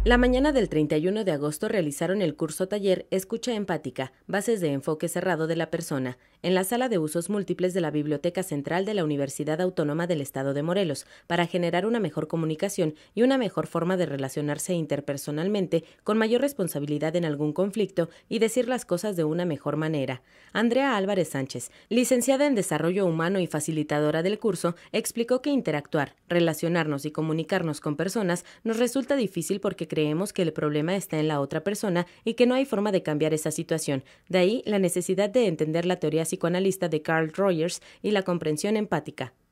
La mañana del 31 de agosto realizaron el curso taller Escucha Empática, Bases de Enfoque Cerrado de la Persona, en la Sala de Usos Múltiples de la Biblioteca Central de la Universidad Autónoma del Estado de Morelos, para generar una mejor comunicación y una mejor forma de relacionarse interpersonalmente con mayor responsabilidad en algún conflicto y decir las cosas de una mejor manera. Andrea Álvarez Sánchez, licenciada en Desarrollo Humano y facilitadora del curso, explicó que interactuar, relacionarnos y comunicarnos con personas nos resulta difícil porque creemos que el problema está en la otra persona y que no hay forma de cambiar esa situación. De ahí la necesidad de entender la teoría psicoanalista de Carl Rogers y la comprensión empática.